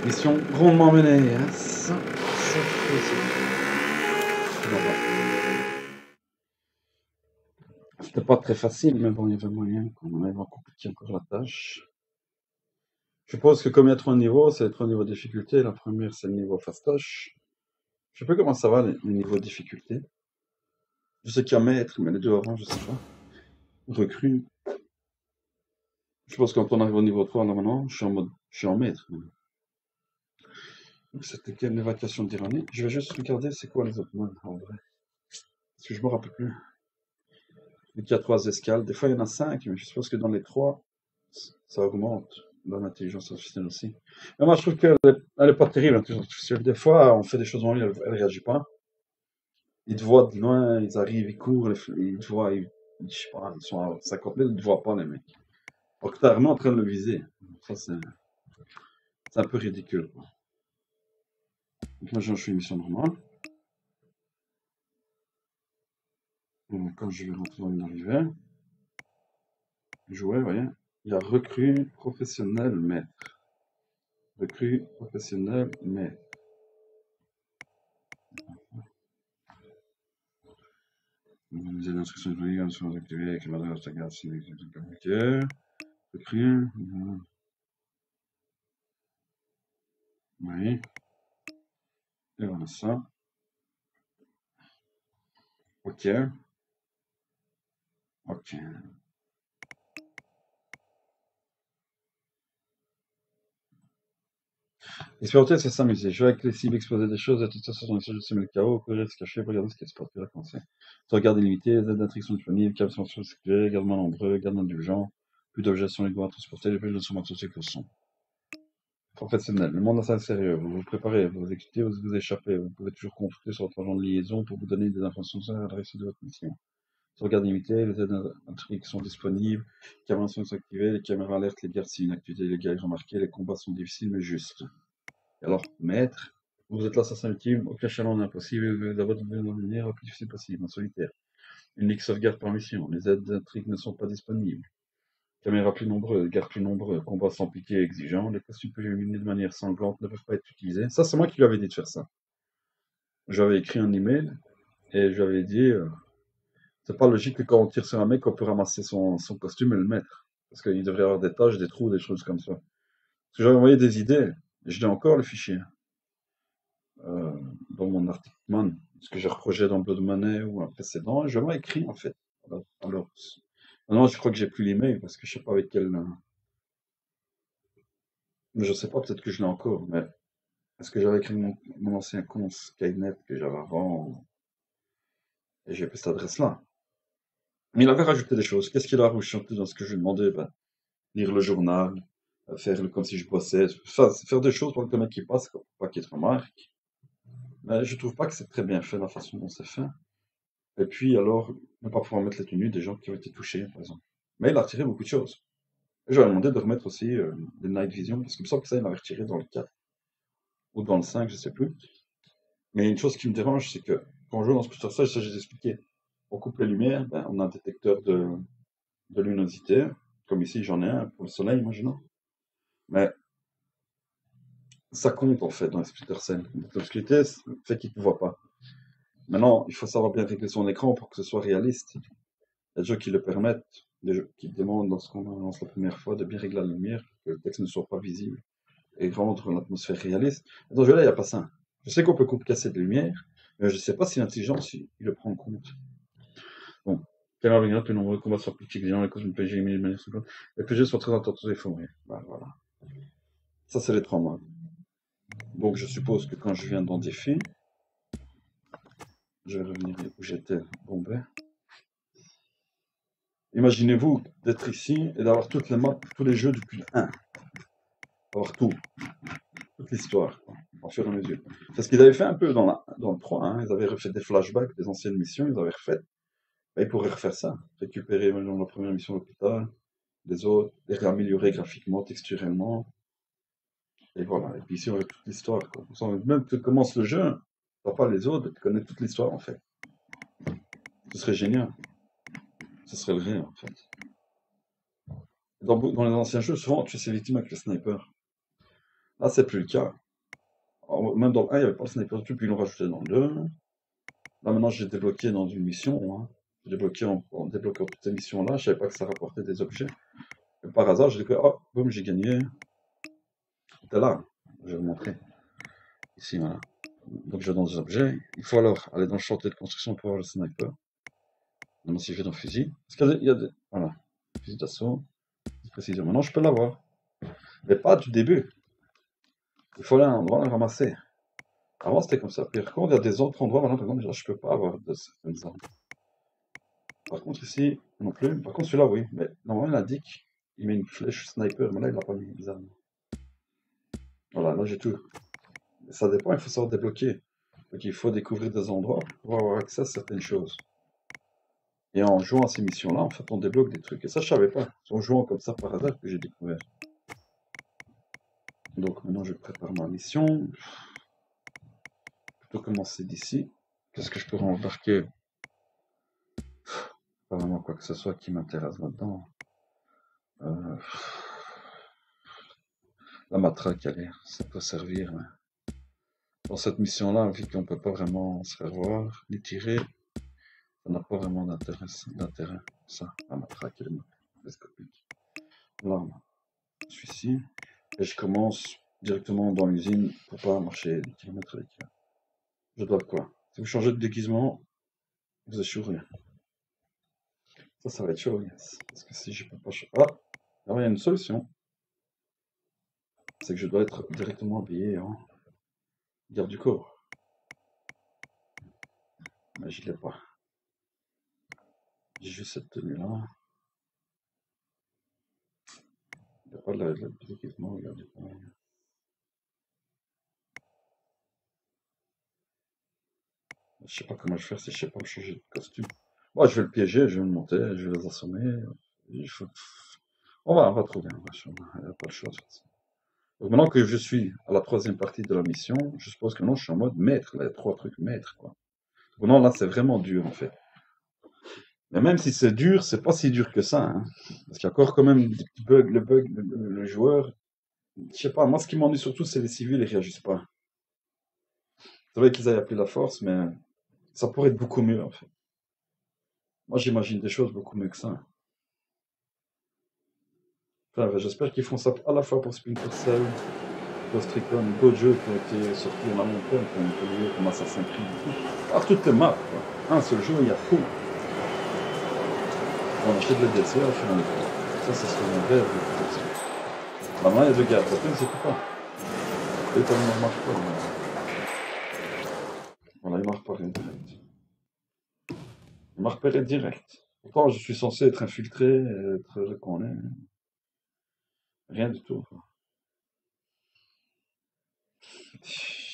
Mission rondement menée, hein. Ça, c'est c'était pas très facile, mais bon, il y avait moyen qu'on arrive à compliquer encore la tâche. Je suppose que comme il y a 3 niveaux, c'est 3 niveaux de difficulté. La première, c'est le niveau fastoche. Je sais pas comment ça va, les niveaux de difficulté. Je sais qu'il y a maître, mais les deux avant, je sais pas. Recrue. Je pense que quand on arrive au niveau 3, là maintenant, je suis en maître. C'était quelle évacuation d'Iranie? Je vais juste regarder c'est quoi les autres modes, en vrai. Parce que je me rappelle plus. Vu qu'il y a 3 escales, des fois il y en a 5, mais je suppose que dans les 3, ça augmente dans l'intelligence artificielle aussi. Mais moi je trouve qu'elle est pas terrible, l'intelligence artificielle. Des fois, on fait des choses en ligne, elle réagit pas. Ils te voient de loin, ils arrivent, ils courent, ils te voient, je sais pas, ils sont à 50 mètres, ils te voient pas, les mecs. Alors que t'es vraiment en train de le viser. Ça, c'est un peu ridicule, quoi. Donc moi, je fais une mission normale. Quand je vais rentrer dans une arrivée, jouer, vous voyez, il y a recrue professionnel maître. Recrue professionnel maître. Les instructions de police sont activées avec le modèle de garde si communiqué. Recrue. Oui. Et voilà ça. Ok. Ok. Expérimenter, c'est s'amuser. Jouer avec les cibles, exposer des choses, être sur son essai de semer le chaos, courir, se cacher, regarder ce qui se passe, puis recommencer. Sauvegarde illimitée, les aides d'intrigue disponibles, câbles sont sécurisés, garde-main nombreux, garde indulgent, plus d'objets sont égaux à transporter, les plus de son associés que le son. Professionnel. Le monde est sérieux. Vous vous préparez, vous vous exécutez, vous vous échappez. Vous pouvez toujours consulter sur votre agent de liaison pour vous donner des informations sur la réussite de votre mission. Sauvegarde illimitée, les aides intrigue sont disponibles, les caméras sont activées, les caméras alertent les guerres si une activité illégale est remarquée, les combats sont difficiles mais justes. Et alors, maître, vous êtes l'assassin ultime, aucun challenge n'est impossible, d'abord de manière la plus difficile possible, en solitaire. Unique sauvegarde par mission, les aides d'intrigue ne sont pas disponibles. Caméras plus nombreuses, gardes plus nombreux, combats sans piqué exigeants, les costumes plus éliminés de manière sanglante ne peuvent pas être utilisés. Ça, c'est moi qui lui avais dit de faire ça. J'avais écrit un email et je lui avais dit c'est pas logique que quand on tire sur un mec, on peut ramasser son costume et le mettre. Parce qu'il devrait y avoir des taches, des trous, des choses comme ça. Parce que j'avais envoyé des idées, et je l'ai encore le fichier. Dans mon article Man, ce que j'ai reproché dans Blood Money ou un précédent, je l'ai écrit en fait. Alors, maintenant je crois que j'ai plus l'email parce que je sais pas avec quel. Mais je sais pas, peut-être que je l'ai encore, mais est-ce que j'avais écrit mon ancien compte Skynet que j'avais avant et j'ai fait cette adresse-là. Mais il avait rajouté des choses. Qu'est-ce qu'il a rajouté dans ce que je lui demandais? Ben, lire le journal, comme si je bossais, faire des choses pour que le mec qui passe, quoi, pour pas qu'il te remarque. Mais je trouve pas que c'est très bien fait la façon dont c'est fait. Et puis alors, ne pas pouvoir mettre les tenues des gens qui ont été touchés, par exemple. Mais il a retiré beaucoup de choses. Et je lui ai demandé de remettre aussi des night vision, parce qu'il me semble que ça, il l'avait retiré dans le 4 ou dans le 5, je sais plus. Mais une chose qui me dérange, c'est que quand on joue dans Splinter Cell, ça j'ai expliqué. On coupe les lumières, ben, on a un détecteur de luminosité, comme ici j'en ai un pour le soleil, imaginons. Mais ça compte en fait dans Splinter Cell. L'obscurité fait qu'il ne te voit pas. Maintenant, il faut savoir bien régler son écran pour que ce soit réaliste. Il y a des jeux qui le permettent, des jeux qui demandent lorsqu'on lance la première fois de bien régler la lumière, que le texte ne soit pas visible et rendre l'atmosphère réaliste. Dans ce jeu-là, il n'y a pas ça. Je sais qu'on peut casser de lumière, mais je ne sais pas si l'intelligence il le prend en compte. Bon. Quelle regarde que de nombreux combats sur plus exigeants, les causes d'une PG éliminée de manière secondaire. Les PG sont très attentifs et formés. Ben, voilà. Ça, c'est les 3 modes. Donc, je suppose que quand je viens dans défi, je vais revenir où j'étais. Bon, ben. Imaginez-vous d'être ici et d'avoir toutes les maps, tous les jeux depuis le 1. Avoir tout. Toute l'histoire, quoi, en fur et à mesure. C'est ce qu'ils avaient fait un peu dans le 3, hein. Ils avaient refait des flashbacks des anciennes missions, ils avaient refait. Ben, ils pourraient refaire ça. Récupérer maintenant la première mission à l'hôpital, les autres, les réaméliorer graphiquement, texturellement. Et voilà. Et puis ici, on a toute l'histoire, quoi. Même que tu commences le jeu, tu n'as pas les autres, tu connais toute l'histoire, en fait. Ce serait génial. Ce serait le rêve, en fait. Dans les anciens jeux, souvent, tu es victime avec le sniper. Là, c'est plus le cas. Même dans le 1, il n'y avait pas le sniper du tout, puis ils l'ont rajouté dans le 2. Là, maintenant, j'ai débloqué dans une mission, hein. J'ai débloqué en débloquant toutes ces missions-là. Je savais pas que ça rapportait des objets. Et par hasard, j'ai découvert, oh, boum, j'ai gagné. C'était là. Je vais vous montrer. Ici, voilà. Donc, je vais dans des objets. Il faut alors aller dans le chantier de construction pour avoir le sniper. Maintenant, si je vais dans fusil, parce qu'il y a des. Voilà. Fusil d'assaut. Précision. Maintenant, je peux l'avoir. Mais pas du début. Il faut aller à un endroit et le ramasser. Avant, c'était comme ça. Puis, par contre, il y a des autres endroits, maintenant, par exemple, là, je peux pas avoir de certaines armes. Par contre, ici, non plus. Par contre, celui-là, oui. Mais normalement, il indique, il met une flèche sniper, mais là, il n'a pas mis, bizarrement. Voilà, là, j'ai tout. Ça dépend, il faut savoir débloquer. Donc, il faut découvrir des endroits pour pouvoir avoir accès à certaines choses. Et en jouant à ces missions-là, en fait, on débloque des trucs. Et ça, je savais pas. C'est en jouant comme ça par hasard que j'ai découvert. Donc, maintenant, je prépare ma mission. Plutôt commencer d'ici. Qu'est-ce que je peux embarquer? Pas vraiment quoi que ce soit qui m'intéresse là-dedans. Euh, la matraque, allez, ça peut servir. Mais dans cette mission-là, vu qu'on peut pas vraiment se revoir, ni tirer, ça n'a pas vraiment d'intérêt. Ça, la matraque et le télescopique. Là, je suis ici. Et je commence directement dans l'usine pour pas marcher des kilomètres et des kilomètres. Je dois quoi? Si vous changez de déguisement, vous échouerez. Ça va être chaud, yes. Parce que si je peux pas changer. Ah! Alors il y a une solution. C'est que je dois être directement habillé en garde du corps. Mais je l'ai pas. J'ai juste cette tenue-là. Il n'y a pas de déguisement au garde du corps. Je sais pas comment je vais faire si je sais pas me changer de costume. Bon, je vais le piéger, je vais le monter, je vais les assommer. Il faut... on va trouver. Il n'y a pas le choix de toute façon. Donc maintenant que je suis à la troisième partie de la mission, je suppose que maintenant je suis en mode maître, les 3 trucs maître, quoi. Donc non, là c'est vraiment dur en fait. Mais même si c'est dur, c'est pas si dur que ça, hein. Parce qu'il y a encore quand même des petits bugs, le joueur. Je sais pas, moi ce qui m'ennuie surtout c'est les civils, ils réagissent pas. C'est vrai qu'ils aient appelé la force, mais ça pourrait être beaucoup mieux en fait. Moi j'imagine des choses beaucoup mieux que ça. Enfin, j'espère qu'ils font ça à la fois pour Splinter Cell, Ghost Recon, d'autres jeux qui ont été sortis en amont terme, qui ont été liés comme Assassin's Creed et tout. Alors toutes les maps, quoi. Un seul jeu, il y a tout. On achète le DLC, on fait un effort. Ça, c'est ce qu'on rêve de faire ça. Maintenant, il y a deux gars, peut-être ne sait pas. Et comme il ne marche pas, voilà, il m'a repéré direct. Il m'a repéré direct. Pourtant, je suis censé être infiltré, être reconnu. Rien du tout.